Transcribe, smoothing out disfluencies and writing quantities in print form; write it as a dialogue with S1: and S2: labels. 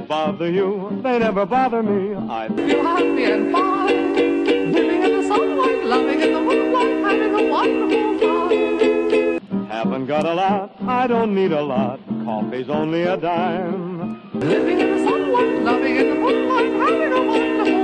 S1: bother you, they never bother me. I
S2: feel happy and fine, living in the sunlight, loving in the moonlight, having a wonderful time.
S1: Haven't got a lot, I don't need a lot, coffee's only a dime.
S2: Living in the sunlight, loving in the moonlight, having a wonderful time.